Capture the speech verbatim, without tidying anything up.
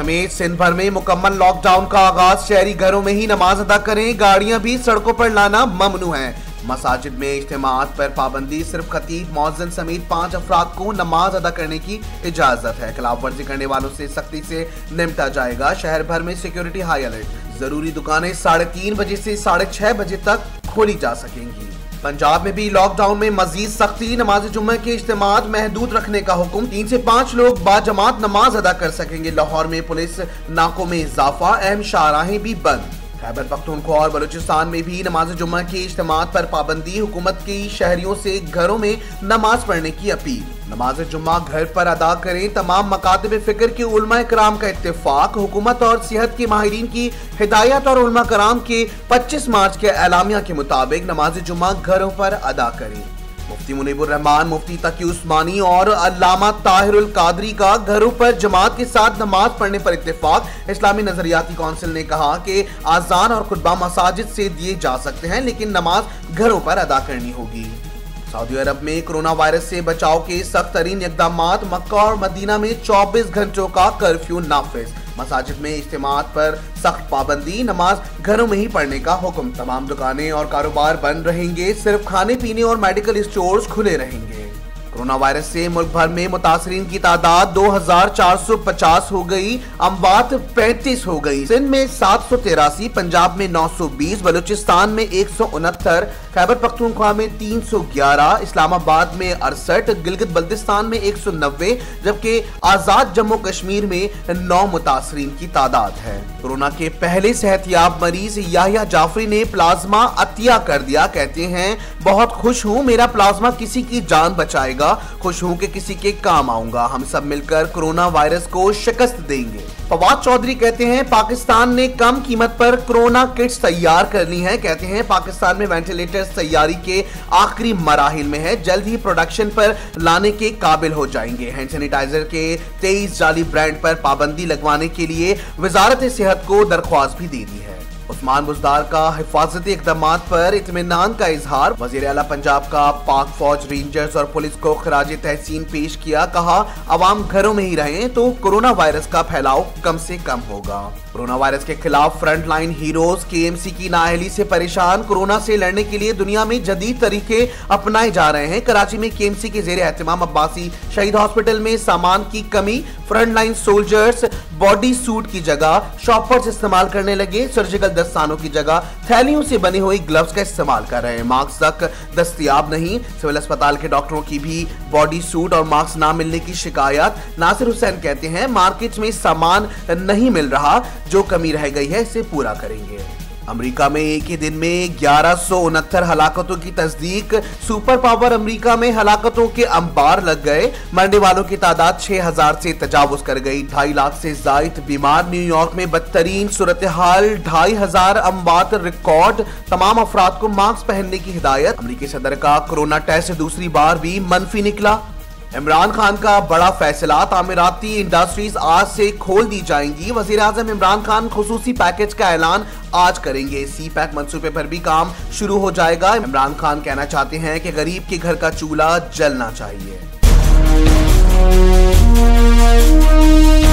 समेत सिंध भर में मुकम्मल लॉकडाउन का आगाज। शहरी घरों में ही नमाज अदा करें, गाड़ियां भी सड़कों पर लाना ममनू है। मसाजिद में इज्तिमात पर पाबंदी, सिर्फ खतीब मौज़िन समेत पांच अफराद को नमाज अदा करने की इजाजत है। खिलाफ वर्जी करने वालों से सख्ती से निपटा जाएगा। शहर भर में सिक्योरिटी हाई अलर्ट। जरूरी दुकानें साढ़े तीन बजे से साढ़े छह बजे तक खोली जा सकेंगी। पंजाब में भी लॉकडाउन में मजीद सख्ती, नमाज जुम्मे के इज्तिमात महदूद रखने का हुक्म। तीन से पाँच लोग बाजमात नमाज अदा कर सकेंगे। लाहौर में पुलिस नाकों में इजाफा, अहम शाहराहें भी बंद। खैबर पख्तूनख्वा और बलूचिस्तान में भी नमाज जुम्मा के इज्तिमात पर पाबंदी, हुकूमत की शहरियों से घरों में नमाज पढ़ने की अपील। नमाज जुम्मा घर पर अदा करें, तमाम मकातब फिक्र के उलमा कराम का इत्तेफाक। हुकूमत और सेहत के माहिरीन की हिदायत और उलमा कराम के पच्चीस मार्च के एलामिया के मुताबिक नमाज जुम्मा घरों पर अदा करें। मुफ्ती मुनीबुर रहमान, मुफ्ती तकी उस्मानी और अल्लामा ताहिरुल कादरी का घरों पर जमात के साथ नमाज पढ़ने पर इत्तेफाक। इस्लामी नजरियाती काउंसिल ने कहा कि आजान और खुतबा मसाजिद से दिए जा सकते हैं, लेकिन नमाज घरों पर अदा करनी होगी। सऊदी अरब में कोरोना वायरस से बचाव के सख्त तरीन इक़दामात। मक्का और मदीना में चौबीस घंटों का कर्फ्यू नाफिज। मसाजिद में इज्तिमात पर सख्त पाबंदी, नमाज घरों में ही पढ़ने का हुक्म। तमाम दुकानें और कारोबार बंद रहेंगे, सिर्फ खाने पीने और मेडिकल स्टोर्स खुले रहेंगे। कोरोना वायरस से मुल्क भर में मुतासरीन की तादाद दो हजार चार सौ पचास हो गई, अमवात पैंतीस हो गई। सिंध में सात सौ तिरासी, पंजाब में नौ सौ बीस, बलूचिस्तान में एक सौ उनहत्तर, खैबर पख्तूनख्वा में तीन सौ ग्यारह, इस्लामाबाद में अड़सठ, गिलगित बल्तिस्तान में एक सौ नब्बे, जबकि आजाद जम्मू कश्मीर में नौ मुतासरीन की तादाद है। कोरोना के पहले सेहतयाब मरीज याहिया जाफरी ने प्लाज्मा अतिया कर दिया। कहते हैं, बहुत खुश हूँ, मेरा प्लाज्मा किसी की जान बचाएगा। खुश हूं कि किसी के काम आऊंगा। हम सब मिलकर कोरोना वायरस को शिकस्त देंगे। फवाद चौधरी कहते हैं, पाकिस्तान ने कम कीमत पर कोरोना किट्स तैयार कर ली हैं। कहते हैं, पाकिस्तान में वेंटिलेटर्स तैयारी के आखिरी मराहिल में है, जल्द ही प्रोडक्शन पर लाने के काबिल हो जाएंगे। हैंड सैनिटाइजर के तेईस जाली ब्रांड पर पाबंदी लगवाने के लिए वजारत सेहत को दरख्वास्त भी दे दी है। उस्मान बुज़दार का हिफाजती इक़दामात पर इत्मीनान का इजहार। वज़ीर आला पंजाब का पाक फौज, रेंजर्स और पुलिस को खराज तहसीन पेश किया। कहा, अवाम घरों में ही रहें तो कोरोना वायरस का फैलाव कम से कम होगा। कोरोना वायरस के खिलाफ फ्रंट लाइन हीरोज केएमसी की नाअहली से परेशान। कोरोना से लड़ने के लिए दुनिया में जदीद तरीके अपनाए जा रहे हैं। कराची में केएमसी के जेर एहतमाम अब्बासी शहीद हॉस्पिटल में सामान की कमी। Front line soldiers body suit की जगह शॉपर्स इस्तेमाल करने लगे। सर्जिकल दस्तानों की जगह थैलियों से बनी हुई ग्लव्स का इस्तेमाल कर रहे हैं। मास्क तक दस्तयाब नहीं। सिविल अस्पताल के डॉक्टरों की भी बॉडी सूट और मास्क ना मिलने की शिकायत। नासिर हुसैन कहते हैं, मार्केट में सामान नहीं मिल रहा, जो कमी रह गई है इसे पूरा करेंगे। अमेरिका में एक ही दिन में ग्यारह सौ उनहत्तर हलाकतों की तस्दीक। सुपर पावर अमेरिका में हलाकतों के अंबार लग गए। मरने वालों की तादाद छह हजार से तजावुज कर गई। ढाई लाख से जायद बीमार। न्यूयॉर्क में बदतरीन सूरत हाल, ढाई हजार अमवात रिकॉर्ड। तमाम अफराद को मास्क पहनने की हिदायत। अमेरिकी सदर का कोरोना टेस्ट दूसरी बार भी मनफी निकला। इमरान खान का बड़ा फैसला, तामीराती इंडस्ट्रीज आज से खोल दी जाएंगी। वजीर आजम इमरान खान खुसूसी पैकेज का ऐलान आज करेंगे। सी पैक मंसूबे पर भी काम शुरू हो जाएगा। इमरान खान कहना चाहते हैं कि गरीब के घर का चूल्हा जलना चाहिए।